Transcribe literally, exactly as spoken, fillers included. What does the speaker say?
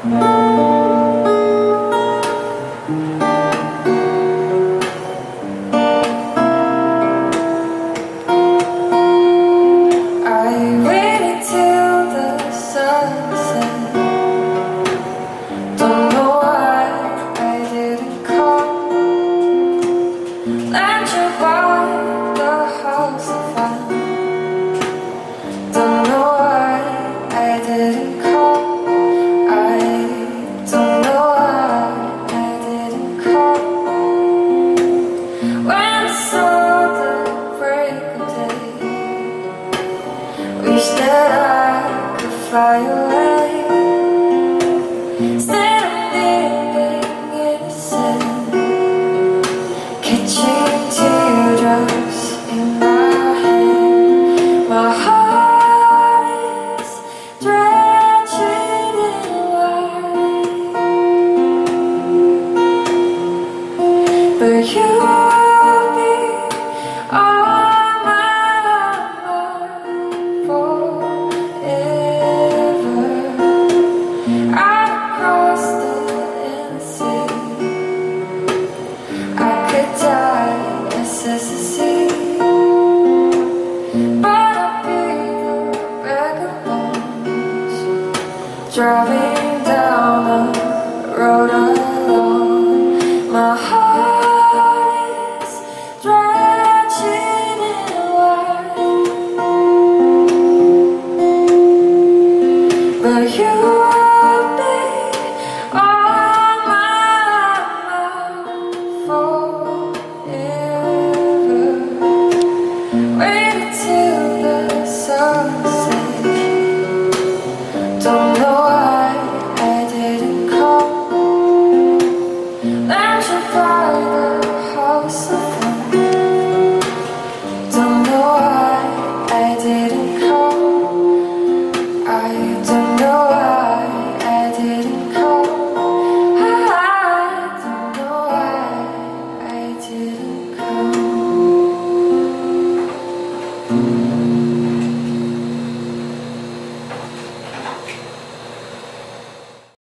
Wish that I could fly away instead of living innocent, catching teardrops in my hand. My heart is drenching in white, but you driving down the road